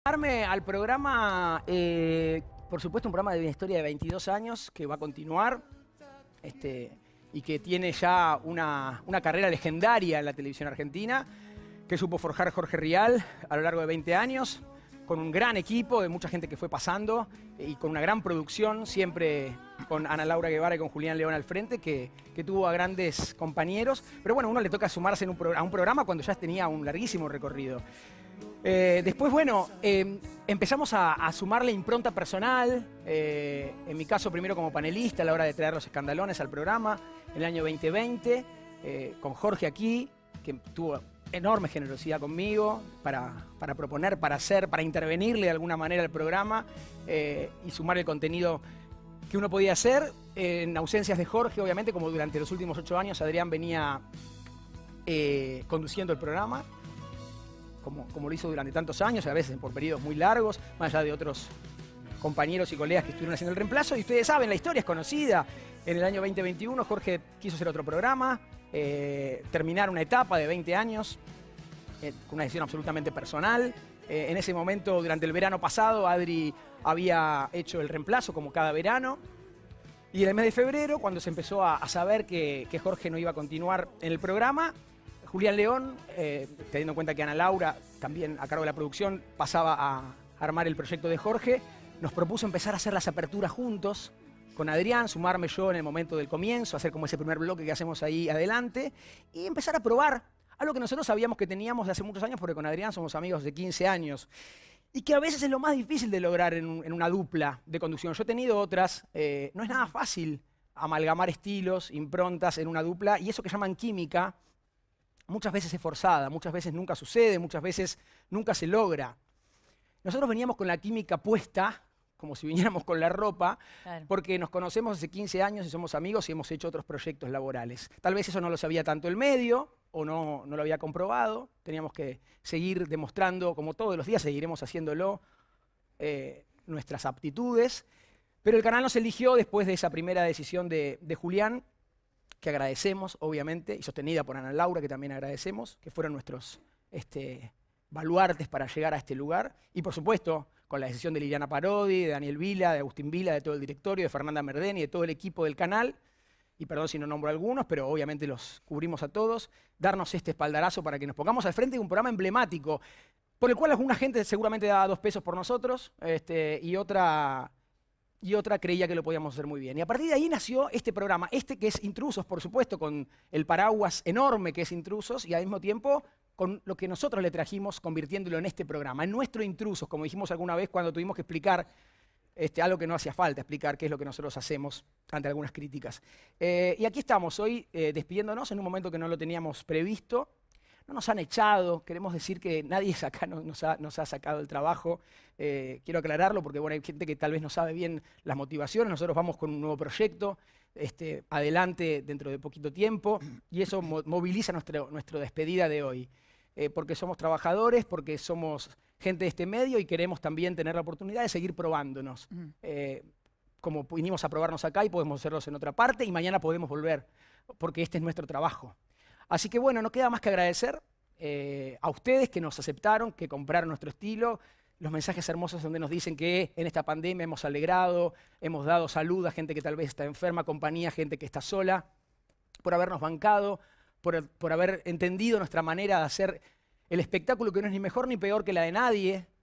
Al programa, por supuesto, un programa de una historia de 22 años que va a continuar y que tiene ya una carrera legendaria en la televisión argentina, que supo forjar Jorge Rial a lo largo de 20 años, con un gran equipo de mucha gente que fue pasando y con una gran producción, siempre con Ana Laura Guevara y con Julián León al frente, que tuvo a grandes compañeros. Pero bueno, a uno le toca sumarse a un programa cuando ya tenía un larguísimo recorrido. Después, bueno, empezamos a sumarle impronta personal, en mi caso primero como panelista a la hora de traer los escandalones al programa, en el año 2020, con Jorge aquí, que tuvo enorme generosidad conmigo para proponer, para hacer, para intervenirle de alguna manera al programa y sumar el contenido que uno podía hacer. En ausencias de Jorge, obviamente, como durante los últimos 8 años, Adrián venía conduciendo el programa, como lo hizo durante tantos años, a veces por periodos muy largos, más allá de otros compañeros y colegas que estuvieron haciendo el reemplazo. Y ustedes saben, la historia es conocida. En el año 2021 Jorge quiso hacer otro programa, terminar una etapa de 20 años, con una decisión absolutamente personal. En ese momento, durante el verano pasado, Adri había hecho el reemplazo como cada verano. Y en el mes de febrero, cuando se empezó a saber que Jorge no iba a continuar en el programa, Julián León, teniendo en cuenta que Ana Laura, también a cargo de la producción, pasaba a armar el proyecto de Jorge, nos propuso empezar a hacer las aperturas juntos con Adrián, sumarme yo en el momento del comienzo, hacer como ese primer bloque que hacemos ahí adelante y empezar a probar algo que nosotros sabíamos que teníamos de hace muchos años, porque con Adrián somos amigos de 15 años y que a veces es lo más difícil de lograr en una dupla de conducción. Yo he tenido otras, no es nada fácil amalgamar estilos, improntas en una dupla, y eso que llaman química muchas veces es forzada, muchas veces nunca sucede, muchas veces nunca se logra. Nosotros veníamos con la química puesta, como si viniéramos con la ropa, claro, porque nos conocemos hace 15 años y somos amigos y hemos hecho otros proyectos laborales. Tal vez eso no lo sabía tanto el medio o no lo había comprobado. Teníamos que seguir demostrando, como todos los días seguiremos haciéndolo, nuestras aptitudes. Pero el canal nos eligió después de esa primera decisión de Julián, que agradecemos, obviamente, y sostenida por Ana Laura, que también agradecemos, que fueron nuestros baluartes para llegar a este lugar. Y por supuesto, con la decisión de Liliana Parodi, de Daniel Vila, de Agustín Vila, de todo el directorio, de Fernanda Merdeni, de todo el equipo del canal, y perdón si no nombro a algunos, pero obviamente los cubrimos a todos, darnos este espaldarazo para que nos pongamos al frente de un programa emblemático, por el cual alguna gente seguramente daba 2 pesos por nosotros, y otra creía que lo podíamos hacer muy bien. Y a partir de ahí nació este programa, que es Intrusos, por supuesto, con el paraguas enorme que es Intrusos, y al mismo tiempo con lo que nosotros le trajimos, convirtiéndolo en este programa, en nuestro Intrusos, como dijimos alguna vez cuando tuvimos que explicar algo que no hacía falta explicar, qué es lo que nosotros hacemos ante algunas críticas. Y aquí estamos hoy despidiéndonos en un momento que no lo teníamos previsto. No nos han echado, queremos decir que nadie acá nos ha sacado el trabajo. Quiero aclararlo porque bueno, hay gente que tal vez no sabe bien las motivaciones. Nosotros vamos con un nuevo proyecto adelante dentro de poquito tiempo y eso moviliza nuestra despedida de hoy. Porque somos trabajadores, porque somos gente de este medio y queremos también tener la oportunidad de seguir probándonos. Como vinimos a probarnos acá y podemos hacerlos en otra parte y mañana podemos volver, porque este es nuestro trabajo. Así que bueno, no queda más que agradecer a ustedes que nos aceptaron, que compraron nuestro estilo, los mensajes hermosos donde nos dicen que en esta pandemia hemos alegrado, hemos dado salud a gente que tal vez está enferma, compañía, gente que está sola, por habernos bancado, por haber entendido nuestra manera de hacer el espectáculo que no es ni mejor ni peor que la de nadie,